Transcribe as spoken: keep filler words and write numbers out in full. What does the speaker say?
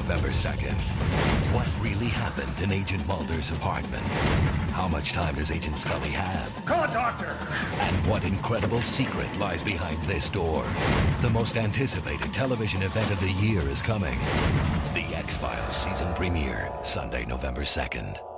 November second. What really happened in Agent Mulder's apartment? How much time does Agent Scully have? Call a doctor! And what incredible secret lies behind this door? The most anticipated television event of the year is coming. The X-Files season premiere, Sunday, November second.